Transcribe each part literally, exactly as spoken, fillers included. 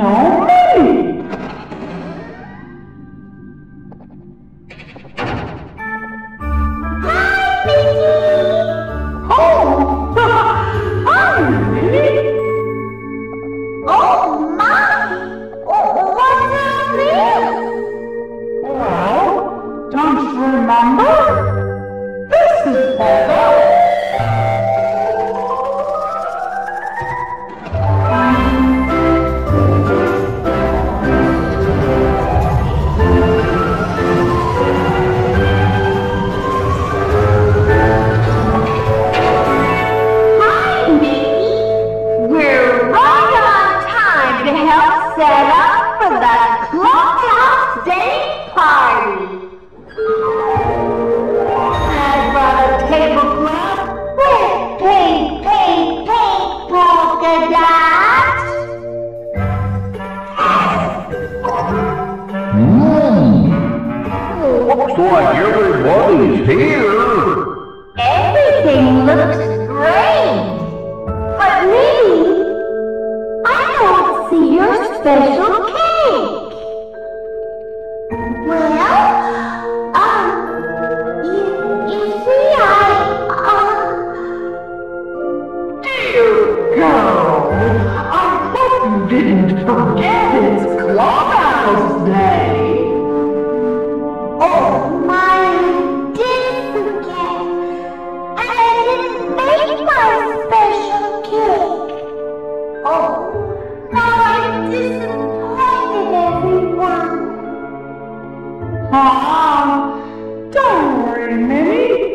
No, Minnie! Hi, Mickey! Oh! Hi, Minnie! Oh, my! Oh, what's all this? Well, don't you remember? This is Peppa. Set up for the Clubhouse Day Party. I brought a tablecloth with pink, pink, pink polka dots. Hmm. Looks like everybody's here. Everything looks great. But Minnie, I don't see your special cake. Well, um, you, you see, I, um... Dear girl, I hope you didn't forget it's Clubhouse Day. Oh, my, I did forget. And I didn't make my special cake. Oh, now I'm disappointed, everyone. Ah, don't worry, Minnie.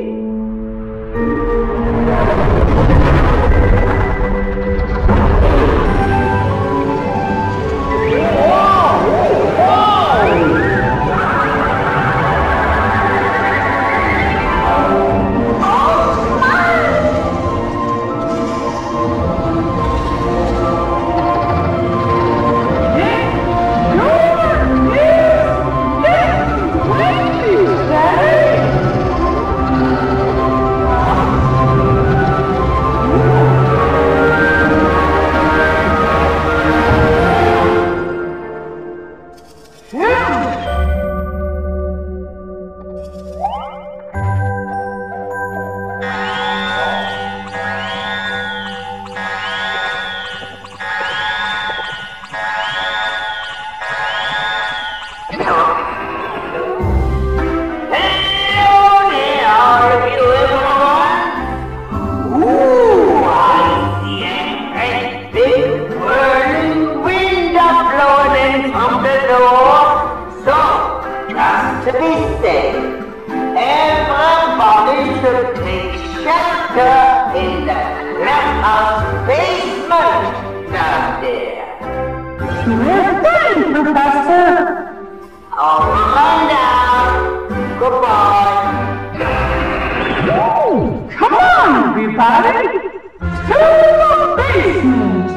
To be safe, everybody should take shelter in the clubhouse basement down there. Sure thing, Professor. All right now. Goodbye. Oh, come on, everybody. To the basement.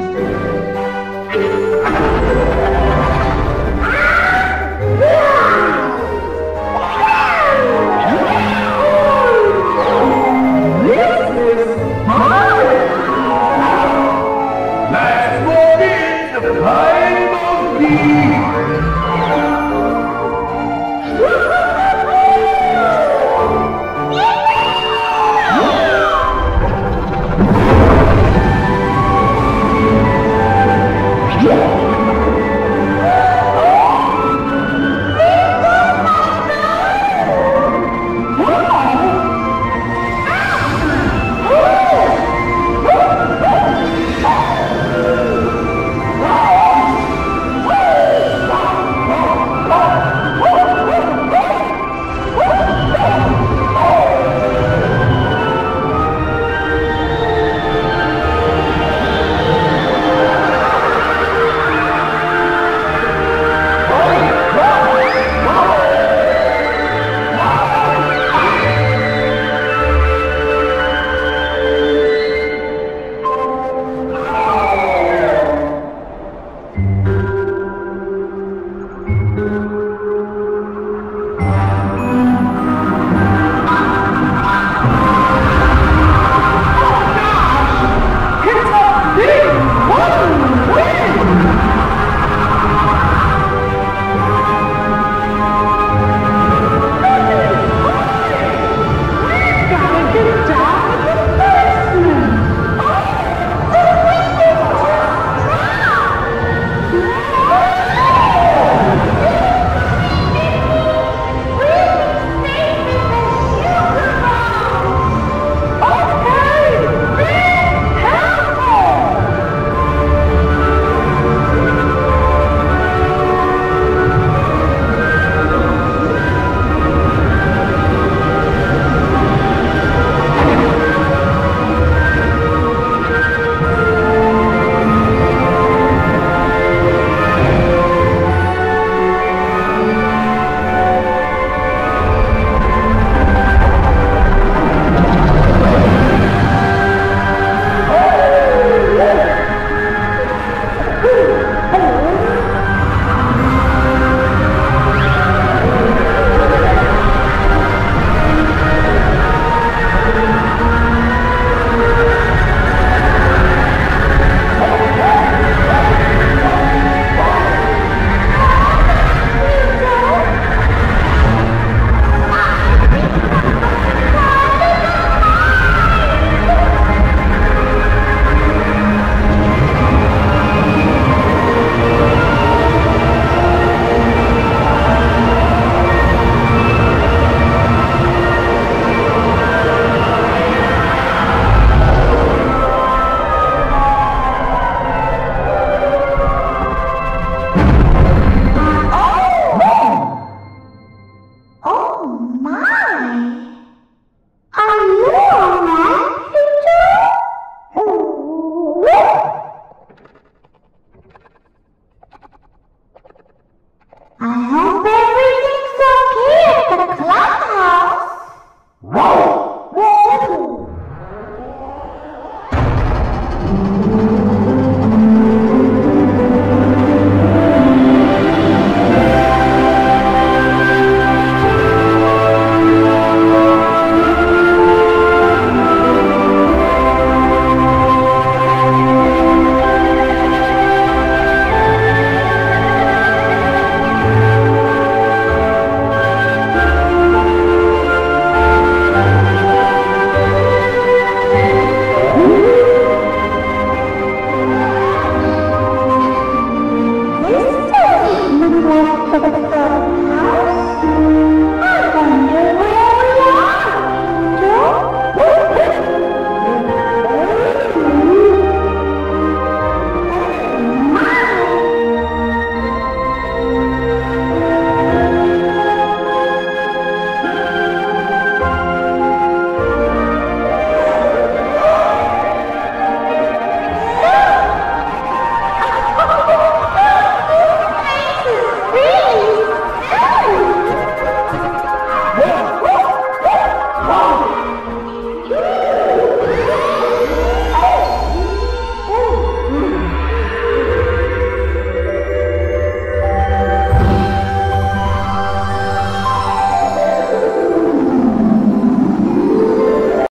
Let's go get the time of the